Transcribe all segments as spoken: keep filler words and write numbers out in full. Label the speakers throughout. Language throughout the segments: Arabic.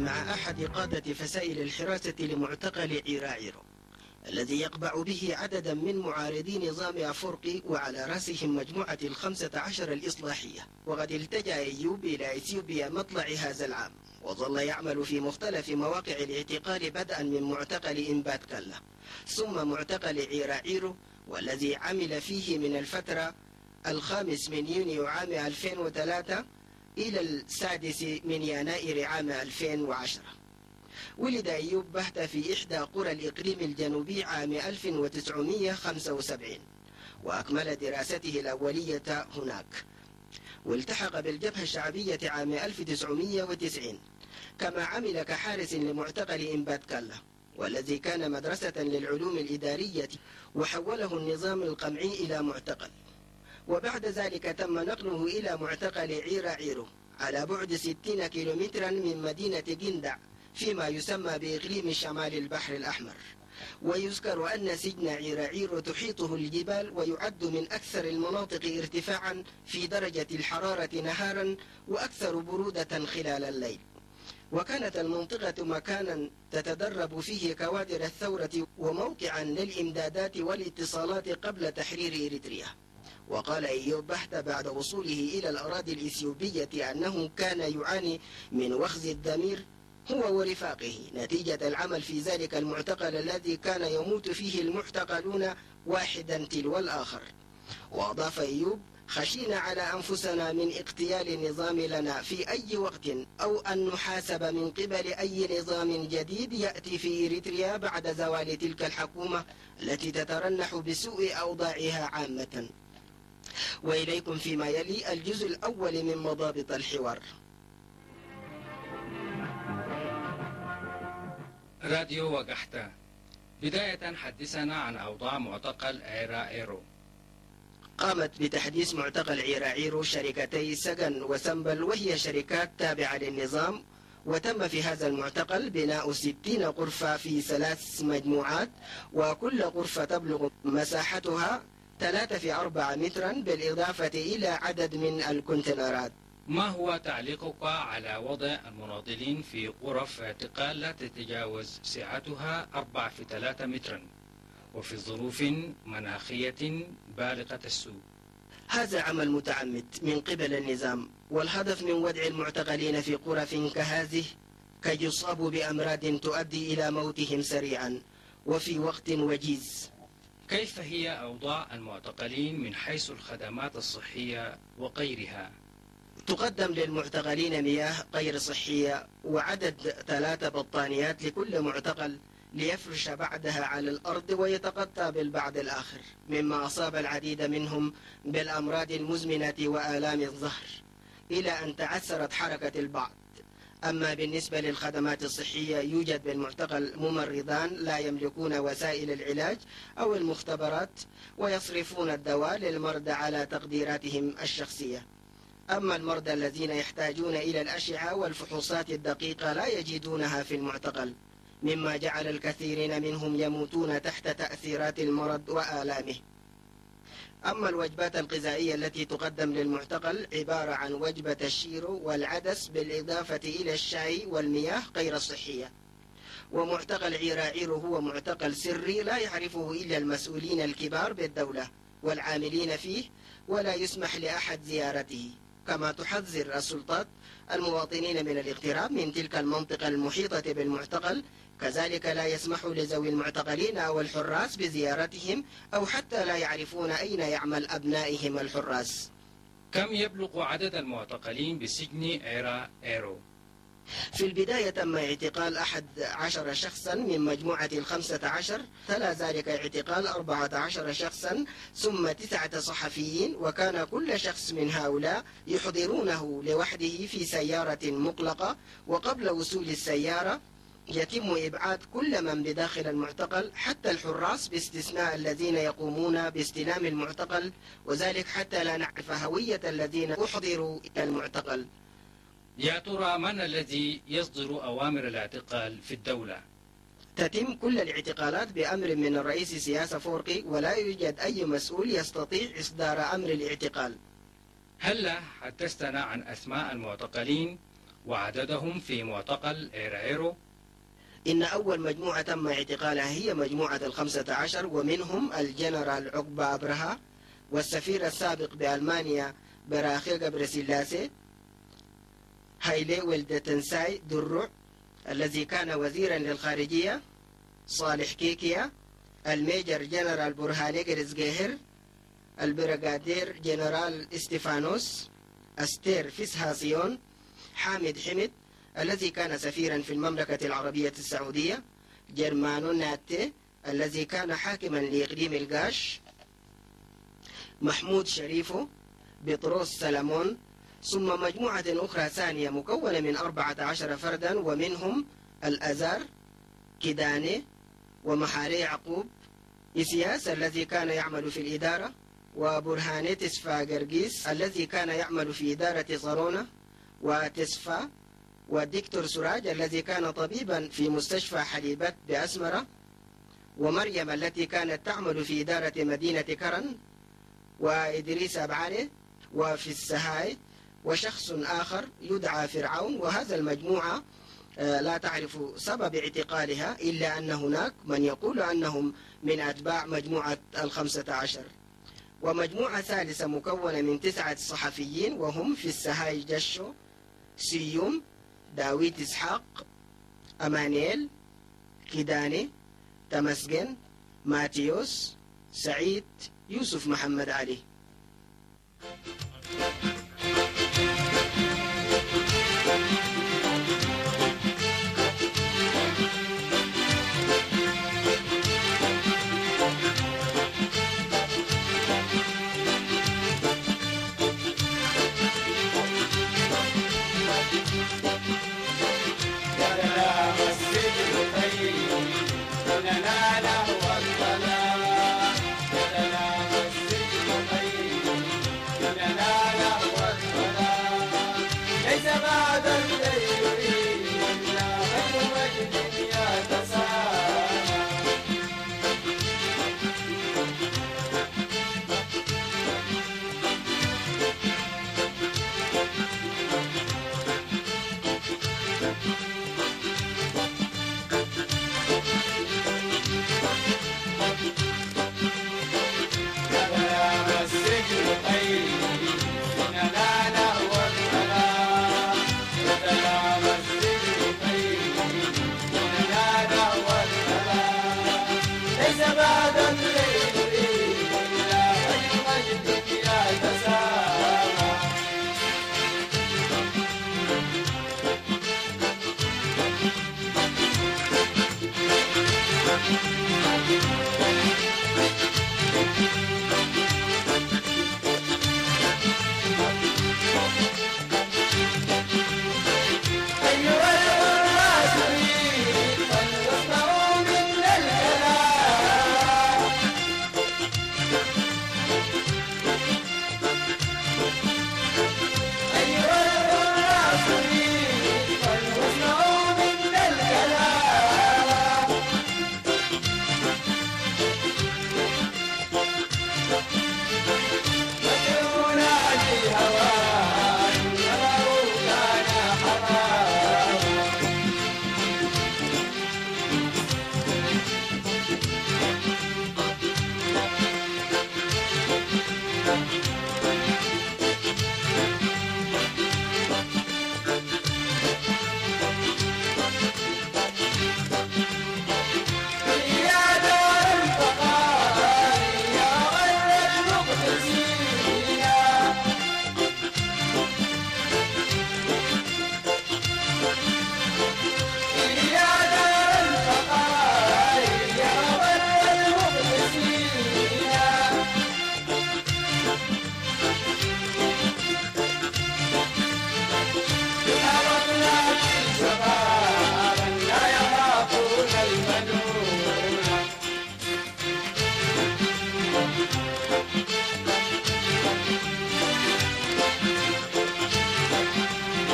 Speaker 1: مع أحد قادة فسائل الحراسة لمعتقل عيراعيرو الذي يقبع به عددا من معارضي نظام أفورقي، وعلى رأسهم مجموعة الخمسة عشر الإصلاحية. وقد التجأ أيوب إلى إثيوبيا مطلع هذا العام، وظل يعمل في مختلف مواقع الاعتقال بدءا من معتقل إنبات كلا ثم معتقل عيراعيرو، والذي عمل فيه من الفترة الخامس من يونيو عام ألفين وثلاثة إلى السادس من يناير عام ألفين وعشرة. ولد أيوب بهت في إحدى قرى الإقليم الجنوبي عام ألف وتسعمئة وخمسة وسبعين، وأكمل دراسته الأولية هناك، والتحق بالجبهة الشعبية عام ألف وتسعمئة وتسعين، كما عمل كحارس لمعتقل إنبات كلا، والذي كان مدرسة للعلوم الإدارية، وحوله النظام القمعي إلى معتقل. وبعد ذلك تم نقله إلى معتقل عيراعيرو على بعد ستين كيلومترا من مدينة جندع فيما يسمى بإقليم شمال البحر الأحمر. ويذكر أن سجن عيراعيرو تحيطه الجبال، ويعد من أكثر المناطق ارتفاعا في درجة الحرارة نهارا وأكثر برودة خلال الليل. وكانت المنطقة مكانا تتدرب فيه كوادر الثورة وموقعا للإمدادات والاتصالات قبل تحرير إريتريا. وقال أيوب بهت بعد وصوله إلى الأراضي الإثيوبية أنه كان يعاني من وخز الضمير هو ورفاقه نتيجة العمل في ذلك المعتقل الذي كان يموت فيه المعتقلون واحدا تلو الآخر. وأضاف أيوب: خشينا على أنفسنا من اغتيال النظام لنا في أي وقت، أو أن نحاسب من قبل أي نظام جديد يأتي في إريتريا بعد زوال تلك الحكومة التي تترنح بسوء أوضاعها عامة. وإليكم فيما يلي الجزء الأول من مضابط الحوار.
Speaker 2: راديو وقحتة. بداية حدثنا عن أوضاع معتقل عيراعيرو.
Speaker 1: قامت بتحديث معتقل عيراعيرو شركتي سجن وسنبل، وهي شركات تابعة للنظام. وتم في هذا المعتقل بناء ستين غرفة في ثلاث مجموعات، وكل غرفة تبلغ مساحتها ثلاثة في أربعة مترا، بالإضافة إلى عدد من الكونتينرات.
Speaker 2: ما هو تعليقك على وضع المناضلين في غرف اعتقال لا تتجاوز سعتها أربعة في ثلاثة مترا، وفي ظروف مناخية بالغة السوء؟
Speaker 1: هذا عمل متعمد من قبل النظام، والهدف من وضع المعتقلين في غرف كهذه كي يصابوا بأمراض تؤدي إلى موتهم سريعا وفي وقت وجيز.
Speaker 2: كيف هي أوضاع المعتقلين من حيث الخدمات الصحية وغيرها؟
Speaker 1: تقدم للمعتقلين مياه غير صحية وعدد ثلاثة بطانيات لكل معتقل ليفرش بعدها على الأرض ويتغطى بالبعض الآخر، مما أصاب العديد منهم بالأمراض المزمنة وآلام الظهر، إلى أن تعثرت حركة البعض. أما بالنسبة للخدمات الصحية، يوجد بالمعتقل ممرضان لا يملكون وسائل العلاج أو المختبرات، ويصرفون الدواء للمرضى على تقديراتهم الشخصية. أما المرضى الذين يحتاجون إلى الأشعة والفحوصات الدقيقة لا يجدونها في المعتقل، مما جعل الكثيرين منهم يموتون تحت تأثيرات المرض وآلامه. أما الوجبات الغذائية التي تقدم للمعتقل عبارة عن وجبة الشيرو والعدس، بالإضافة إلى الشاي والمياه غير الصحية. ومعتقل عيراعيرو هو معتقل سري لا يعرفه إلا المسؤولين الكبار بالدولة والعاملين فيه، ولا يسمح لأحد زيارته. كما تحذر السلطات المواطنين من الاقتراب من تلك المنطقة المحيطة بالمعتقل. كذلك لا يسمح لذوي المعتقلين أو الحراس بزيارتهم، أو حتى لا يعرفون أين يعمل أبنائهم الحراس.
Speaker 2: كم يبلغ عدد المعتقلين بسجن عيراعيرو؟
Speaker 1: في البداية تم اعتقال أحد عشر شخصا من مجموعة الخمسة عشر، تلا ذلك اعتقال أربعة عشر شخصا، ثم تسعة صحفيين، وكان كل شخص من هؤلاء يحضرونه لوحده في سيارة مغلقة، وقبل وصول السيارة يتم إبعاد كل من بداخل المعتقل حتى الحراس، باستثناء الذين يقومون باستلام المعتقل، وذلك حتى لا نعرف هوية الذين أحضروا إلى المعتقل.
Speaker 2: يا ترى من الذي يصدر أوامر الاعتقال في الدولة؟
Speaker 1: تتم كل الاعتقالات بأمر من الرئيس سياسة أفورقي، ولا يوجد أي مسؤول يستطيع إصدار أمر الاعتقال.
Speaker 2: هل حدثتنا عن أسماء المعتقلين وعددهم في معتقل عيرعيرو.
Speaker 1: إن أول مجموعة تم اعتقالها هي مجموعة الخمسة عشر، ومنهم الجنرال عقبة أبرهة، والسفير السابق بألمانيا براخيغ برسيلاسي، هايلي ولدتنساي درع الذي كان وزيرا للخارجية، صالح كيكيا، الميجر جنرال برهاني قرزقهر، البرغادير جنرال استيفانوس، أستير فيسهاسيون، حامد حمد الذي كان سفيرا في المملكة العربية السعودية، جرمانو ناتي الذي كان حاكما لإقليم القاش، محمود شريفو، بطروس سلمون، ثم مجموعة أخرى ثانية مكونة من أربعة عشر فردا، ومنهم الأزار، كيداني، ومحاري يعقوب، إسياس الذي كان يعمل في الإدارة، وبرهاني تسفا قرقيس الذي كان يعمل في إدارة صالونة، وتسفا، والدكتور سراج الذي كان طبيبا في مستشفى حليبت بأسمرة، ومريم التي كانت تعمل في إدارة مدينة كرن، وإدريس أبعالي، وفي السهاي، وشخص آخر يدعى فرعون. وهذا المجموعة لا تعرف سبب اعتقالها، إلا أن هناك من يقول أنهم من أتباع مجموعة الخمسة عشر. ومجموعة ثالثة مكونة من تسعة صحفيين، وهم في السهاي جشو، سيوم، داويد إسحاق، أمانيل، كيداني، تمسجن، ماتيوس، سعيد، يوسف محمد علي.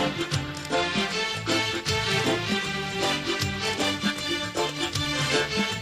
Speaker 3: Thank you.